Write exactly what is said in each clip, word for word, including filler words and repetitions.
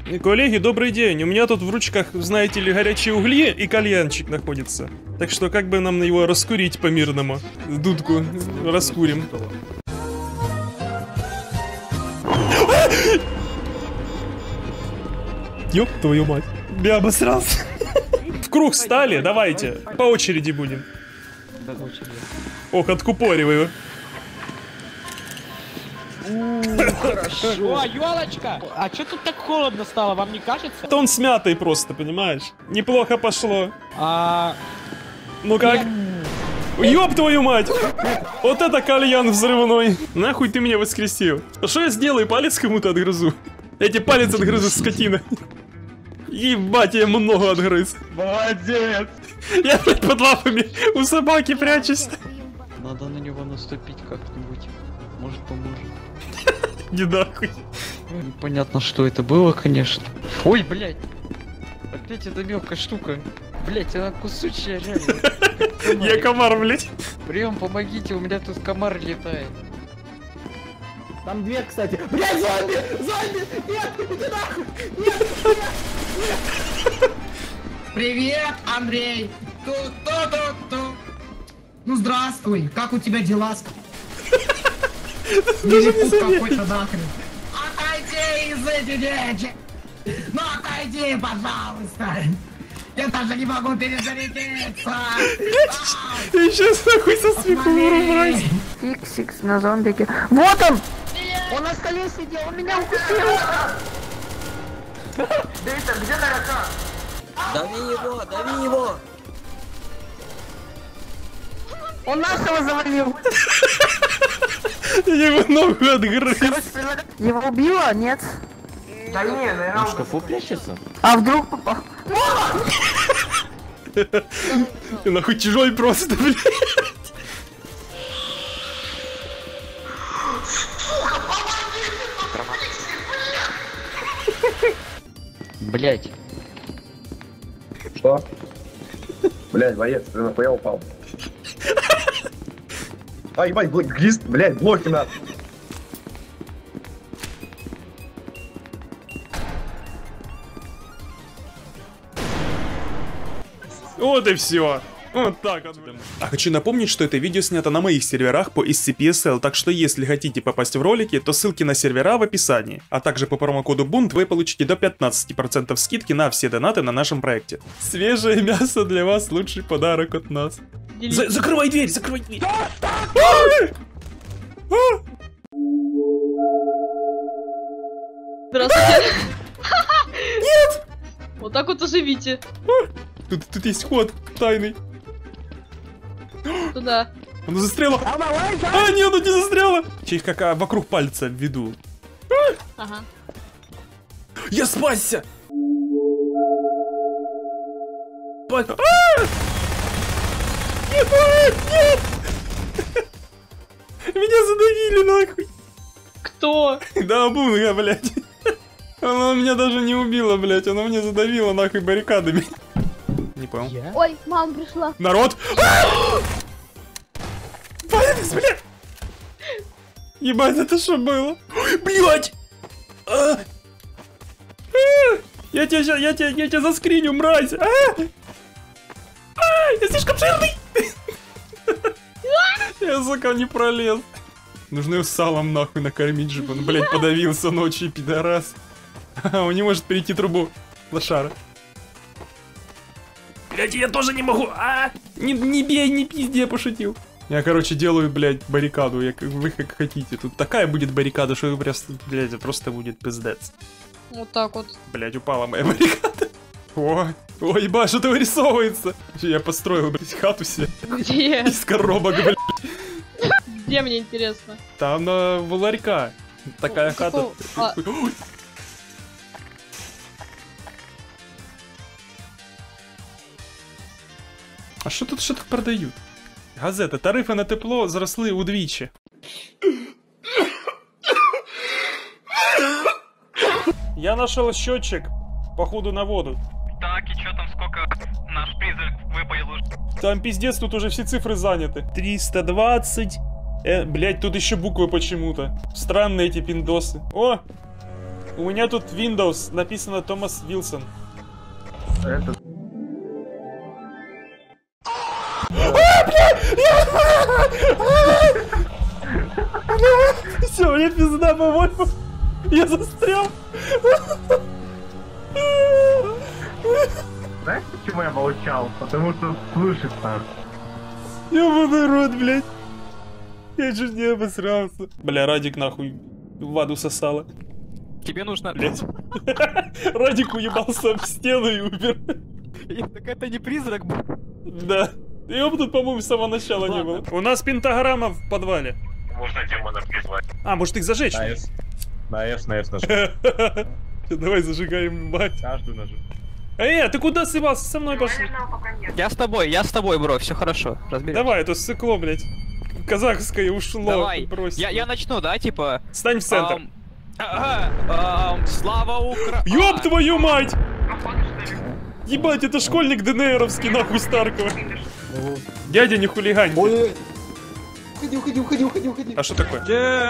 Коллеги, добрый день. У меня тут в ручках, знаете ли, горячие угли и кальянчик находится. Так что как бы нам его раскурить по-мирному? Дудку раскурим. Ёб твою мать. Я обосрался. В круг стали, давайте. По очереди будем. Ох, откупориваю. Хорошо. О, ёлочка! А чё тут так холодно стало, вам не кажется? Это он смятый просто, понимаешь? Неплохо пошло. А... Ну как? Ёб твою мать! Вот это кальян взрывной. Нахуй ты меня воскресил. Что я сделаю? Палец кому-то отгрызу. Я тебе палец отгрызу, скотина. Ебать, я много отгрыз. Молодец! Я блядь под лапами у собаки прячусь. Надо на него наступить как-нибудь. Может, поможет. Не нахуй. Непонятно, что это было, конечно. Ой, блядь! Опять эта мелкая штука. Блядь, она кусучая, реально. Я комар, блядь. Прием, помогите, у меня тут комар летает. Там дверь, кстати. Блядь, зомби! Зомби! Нет, иди нахуй! Нет, нет, нет! Привет, Андрей! Ту-ту-ту-ту! Ну здравствуй, как у тебя дела? Лилипут какой-то нахрен. Отойди из этой речи! Ну отойди, пожалуйста! Я даже не могу перезарядиться! Я сейчас нахуй со смеху вырубаюсь. Фиксикс на зомбике. Вот он! Он на столе сидел, он меня укусил! Дейтер, где таракан? Дави его, дави его! Он нашего завалил! Я его ногу отгрыз. Его убило? Нет? Да не, наверное... Он в шкафу прячется? А вдруг попал? Ты нахуй чужой просто, блядь. Блять. Что? Блять, боец, ты нахуя упал? А, ебать, глист, блять, блоки надо. Вот и все. Вот так вот. А хочу напомнить, что это видео снято на моих серверах по эс си пи эс эл, так что если хотите попасть в ролики, то ссылки на сервера в описании. А также по промокоду бунт вы получите до пятнадцати процентов скидки на все донаты на нашем проекте. Свежее мясо для вас, лучший подарок от нас. За закрывай дверь, закрывай дверь. Здравствуйте. Нет! Вот так вот оживите. Тут, тут есть ход тайный. Туда. Она застряла. А, нет, она не застряла. Через как а, вокруг пальца введу. Ага. Я спасся! А! Нет, нет! Меня задавили нахуй. Кто? Да, Бунга, блядь. Она меня даже не убила, блядь. Она меня задавила нахуй баррикадами. Не понял. Я? Ой, мама пришла. Народ! Палец, блядь! Ебать, это что было? Блядь! А! А! Я тебя сейчас, я тебя, я тебя заскриню, мразь! А! А! Я слишком жирный! Я, сука, не пролез. Нужно его салом нахуй накормить, чтобы он, блядь, подавился ночью, пидорас. Он не может перейти трубу. Лошара. Блядь, я тоже не могу! А! Не, не бей, не пизди, я пошутил. Я, короче, делаю, блядь, баррикаду. Я, вы как хотите. Тут такая будет баррикада, что вы просто, блядь, просто будет пиздец. Вот так вот. Блядь, упала моя баррикада. О, о, ебать, что-то вырисовывается. Я построил, блядь, хату себе. Где? Из коробок, блядь. Где, мне интересно? Там на в ларька. Такая Ну, хата. а... Ой. А що тут ще так продають? Газета. Тарифи на тепло зросли удвічі. Я нашел счетчик, походу, на воду. Так, и чё там, сколько наш призрак выпалил уже? Там пиздец, тут уже все цифры заняты. триста двадцать. Э, блять, тут еще буквы почему-то. Странные эти пиндосы. О! У меня тут Windows, написано Томас Вилсон. Это... Все, мне пизда, по-моему. Я застрял. Знаешь, почему я молчал? Потому что слышится. Ёбаный рот, блядь. Я чуть не обосрался. Бля, Радик нахуй в аду сосало. Тебе нужно... Блядь. Радик уебался в стену и умер. Так это не призрак был. Да. Его тут, по-моему, с самого начала не было. У нас пентаграмма в подвале. Можно демона призвать. А, может их зажечь? На S. На S, на S нажим. Давай зажигаем, мать. Каждую нажим. Эй, ты куда съебался? Со мной пошли. Я с тобой, я с тобой, бро, все хорошо. Разберем. Давай, это сыкло, блядь. Казахское ушло. Давай, брось. я, я начну, да, типа... Стань в центр. Ам, ага, ам, слава Укра... Ёб А, твою мать! Ебать, это школьник ДНРовский, нахуй Старкова. Дядя, не хулигань. Ой, уходи, уходи, уходи, уходи, уходи. А что такое?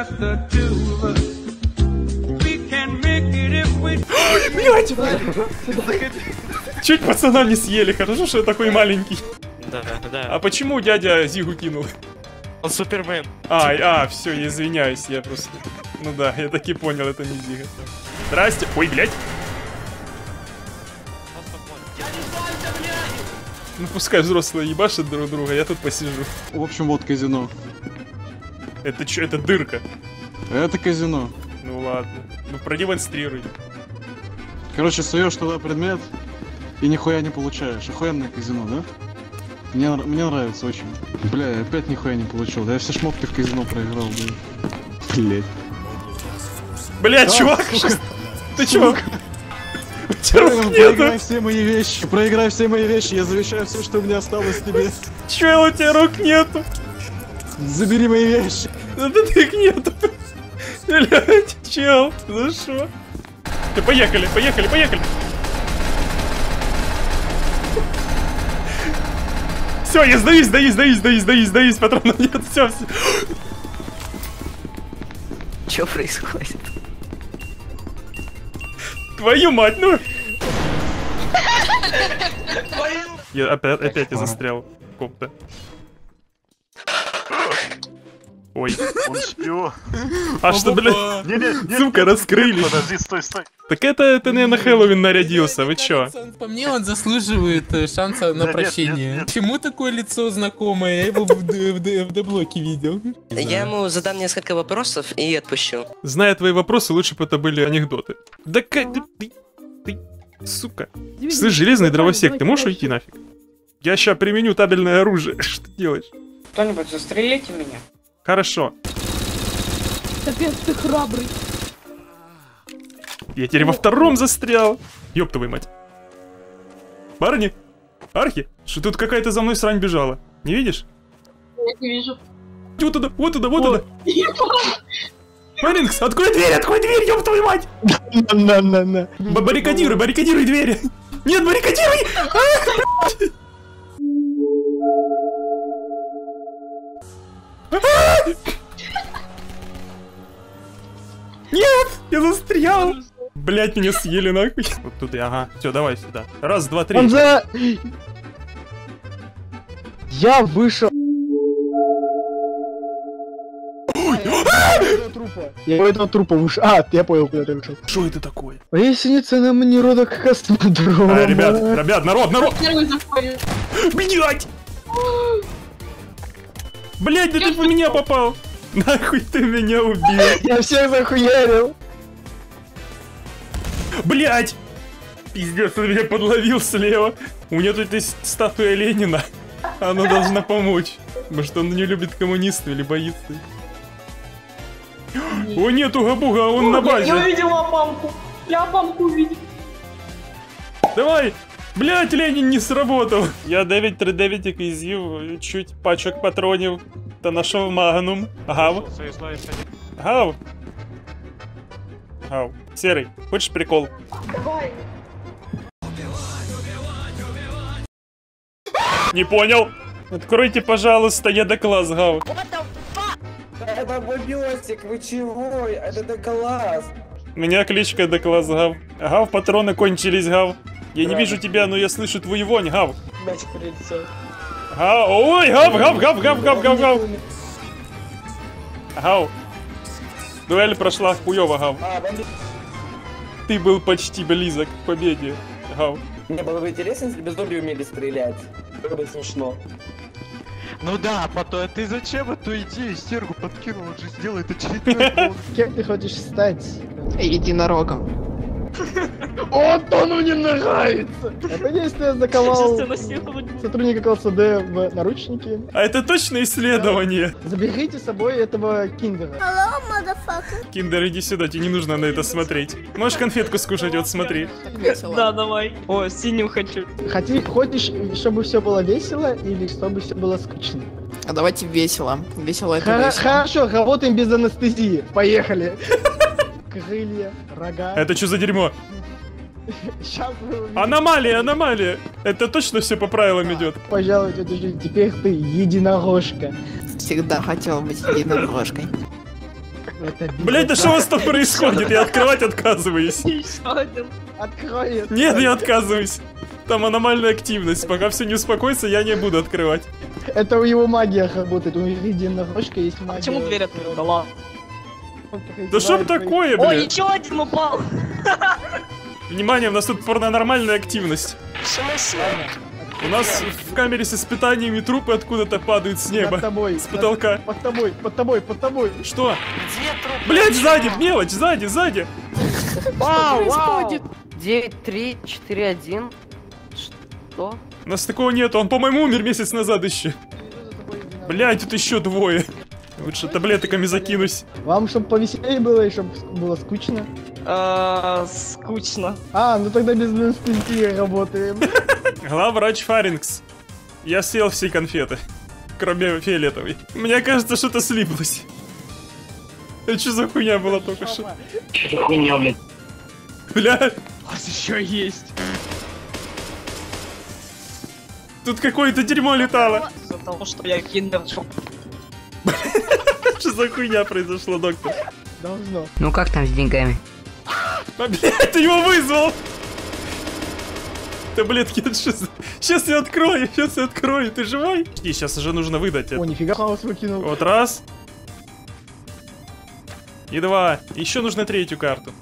Блять! Чуть пацана не съели, хорошо, что я такой маленький. Да, да. А почему дядя Зигу кинул? Он Супермен. А, а, все, я извиняюсь, я просто... Ну да, я таки понял, это не Зига. Здрасте. Ой, блядь. Ну пускай взрослые ебашат друг друга, я тут посижу. В общем, вот казино. Это чё, это дырка? Это казино. Ну ладно, ну продемонстрируй. Короче, суешь туда предмет и нихуя не получаешь. Охуенное казино, да? Мне, мне нравится очень. Бля, я опять нихуя не получил. Да я все шмотки в казино проиграл, блядь. Блядь. Бля, чувак! Ты чё? Проиграй все мои вещи, проиграй все мои вещи, я завещаю все, что у меня осталось тебе. Чё, у тебя рук нету? Забери мои вещи. Да их нету. Блять, чел, ну шо? Да поехали, поехали, поехали. Все, я сдаюсь, сдаюсь, сдаюсь, сдаюсь, сдаюсь, сдаюсь, патронов нет, все, все. Чё происходит? Твою мать, ну! Я опять, опять я застрял в ком-то. Ой. Он спил. А что, блядь? Сука, раскрылись. Подожди, стой, стой. Так это, это не на Хэллоуин нарядился, вы чё? По мне он заслуживает э, шанса на Да прощение. нет, нет, нет. Почему такое лицо знакомое? Я его в, д- в, д- в деблоке видел. Я ему задам несколько вопросов и отпущу. Зная твои вопросы, лучше бы это были анекдоты. Да как ты, ты, ты, сука. Слышь, железный дровосек, ты можешь уйти нафиг? Я ща применю табельное оружие. Что ты делаешь? Кто-нибудь застрелите меня. Хорошо. Капец, ты храбрый. Я теперь во втором застрял. Ёб твою мать. Парни, Архи, что тут какая-то за мной срань бежала. Не видишь? Я не вижу. Вот туда, вот туда, вот туда. Маринкс, открой дверь, открой дверь, ёб твою мать. На-на-на-на. Баррикадируй, баррикадируй двери. Нет, баррикадируй. Нет, я застрял. Блять, меня съели нахуй. Вот тут я, ага. Все, давай сюда. Раз, два, три. Он за... Я вышел. Я у этого трупа вышел. А, я понял, куда ты вышел. Что это такое? Поясница на мне рода космодром. А, ребят, ребят, народ, народ. Первый заходит. Блять! Блять, да ты по меня попал. Нахуй ты меня убил. Я всех захуярил. Блять! Пиздец, он меня подловил слева. У меня тут есть статуя Ленина. Она должна помочь. Может, он не любит коммунистов или боится. О, нет, уга-буга, он на базе. Я увидела мамку. Я мамку увидел. Давай! Блять, Ленин не сработал. Я дев'ять три дев'ять ізів, чуть пачок патронів та нашов магнум. Гав. Гав. Гав. Серый, хочешь прикол? Давай. Не понял. Откройте, пожалуйста, я докласс, Гав. Это бобёсик, вы чего? Это класс. У меня кличка Декласс Гав. Гав, патроны кончились, Гав. Я не вижу тебя, но я слышу твою вонь, Гав. Мяч прилетел. Гав, ой, Гав, Гав, Гав, Гав, Гав, Гав, Гав. Гав. Дуэль прошла хуёво, Гав. Ты был почти близок к победе, Гав. Мне было бы интересно, если бы зомби умели стрелять. Было бы смешно. Ну да, потом ты зачем эту идею Сергу подкинул? Он же сделает очередной. Кем ты хочешь стать? Единорогом. Вот он мне нравится! Это действие заковал сотрудника класса Д в наручники. А это точно исследование? Заберите с собой этого киндера. Hello, motherfucker. Киндер, иди сюда, тебе не нужно на это смотреть. Можешь конфетку скушать, вот смотри. Да, давай. О, синим хочу. Хоти, хочешь, чтобы все было весело или чтобы все было скучно? А давайте весело. Весело это Хор- весело. Хорошо, работаем без анестезии. Поехали. Крылья, рога. Это что за дерьмо? Сейчас вы увидите. Аномалия, аномалия. Это точно все по правилам идет. Пожалуй, это жизнь. Теперь ты единорожка. Всегда хотел быть единорожкой. Блять, да что у вас там происходит? Я открывать отказываюсь. Открой это. Нет, я отказываюсь. Там аномальная активность. Пока все не успокоится, я не буду открывать. Это у его магия работает. У единорожка есть магия. Почему дверь открыта? Да ладно. Да что б такое, Ой, блядь? еще один упал. Внимание, у нас тут паранормальная активность. У нас в камере с испытаниями трупы откуда-то падают с неба. Под тобой. С потолка. Под тобой, под тобой, под тобой. Что? Блять, сзади, мелочь, сзади, сзади. Вау, вау. девять три четыре один. Что? У нас такого нету, он, по-моему, умер месяц назад еще. Блять, тут еще двое. Лучше таблетками закинусь. Вам, чтобы повеселее было и чтобы было скучно? А, скучно. А, ну тогда без анестезии работаем. Главврач Фарингс. Я съел все конфеты. Кроме фиолетовой. Мне кажется, что-то слиплось. Это что за хуйня была только что? Что за хуйня, блядь? Бля. У вас еще есть. Тут какое-то дерьмо летало. Из-за того, что я киндер. Что за хуйня произошла, доктор? Должно. Ну как там с деньгами? А, блядь, ты его вызвал! Таблетки, это что за... Сейчас я открою, сейчас я открою, ты живой? И сейчас уже нужно выдать это. О, нифига хаос выкинул. Вот раз. И два. Еще нужно третью карту.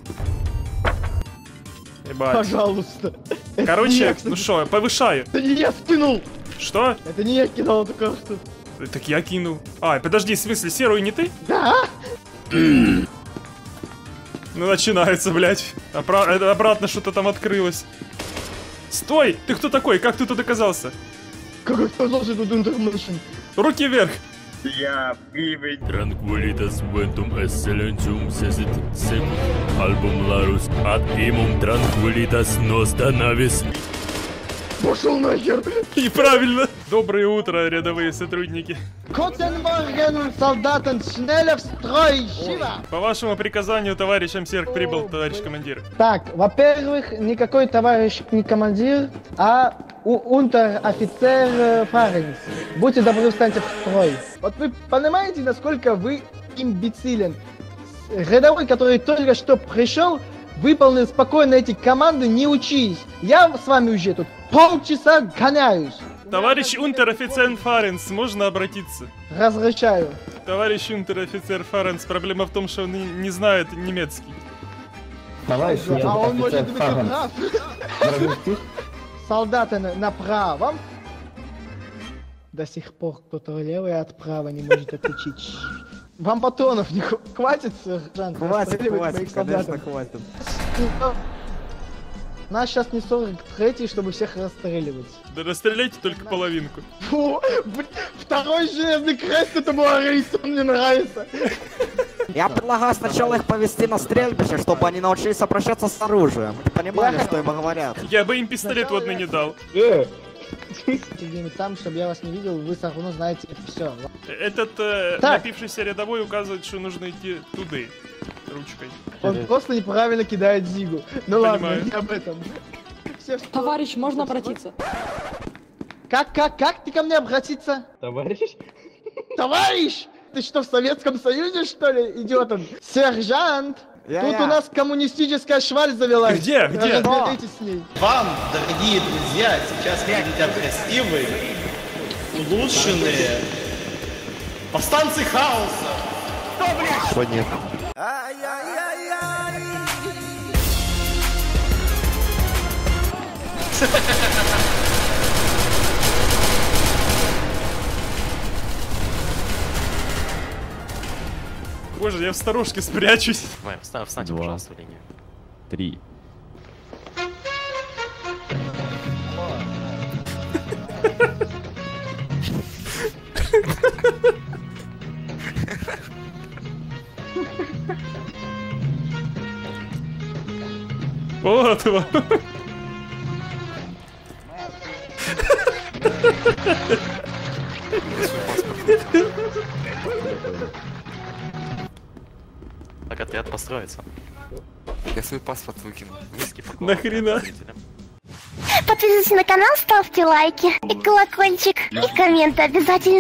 Ебать. Пожалуйста. Короче, ну что, повышаю. Это не я скинул! Что? Это не я кидал эту карту. Так я кинул. А, подожди, в смысле, серую не ты? Да? Ну, начинается, блядь. Опра- это обратно что-то там открылось. Стой! Ты кто такой? Как ты тут оказался? Как сказал, что тут интернешн? Руки вверх! Я пивый. Tranquilitas ventum excellentum sesit secut album larus ad imum tranquilitas nosta navis. Пошел нахер! И правильно! Доброе утро, рядовые сотрудники. Котенморген, солдатен, шнелле в строй, живо! По вашему приказанию, товарищ Амсерк прибыл, товарищ командир. Так, во-первых, никакой товарищ не командир, а у унтер-офицер Фаренс. Будьте добры, встаньте в строй. Вот вы понимаете, насколько вы имбецилен? Рядовой, который только что пришел, выполнил спокойно эти команды, не учись. Я с вами уже тут полчаса гоняюсь. Товарищ унтер-офицер Фаренс, можно обратиться? Разрешаю. Товарищ унтер-офицер Фаренс, проблема в том, что он не, не знает немецкий. Товарищ, а он может быть и прав. Солдаты направо. До сих пор кто-то левый от права не может отличить. Вам патронов не хватит, сержант? Хватит, хватит, конечно, хватит. Нас сейчас не сорок третий, чтобы всех расстреливать. Да расстреляйте только половинку. Фу, второй железный крест этому аристу мне нравится. Я предлагаю сначала их повести на стрельбище, чтобы они научились обращаться с оружием. И понимали, что им говорят. Я бы им пистолет вот не дал. Где-нибудь там, чтобы я вас не видел, вы все равно знаете все. Этот э, напившийся рядовой указывает, что нужно идти туда, ручкой. Он просто неправильно кидает зигу. Ну ладно, не об этом. Товарищ, можно обратиться? Как, как, как ты ко мне обратиться? Товарищ? Товарищ! Ты что, в Советском Союзе, что ли, идиот он? Сержант! Я, Тут я. у нас коммунистическая шваль завелась. Где? Где? Разберитесь с ней. Вам, дорогие друзья, сейчас видят красивые, улучшенные повстанцы хаоса. Что, блядь? Что нет? Боже, я в сторожке спрячусь. Давай, встань, встаньте, пожалуйста, в линию. Три. Вот его. Так, отряд построится. Я свой паспорт выкину. Виски по Нахрена? Подписывайтесь на канал, ставьте лайки и колокольчик, и комменты обязательно.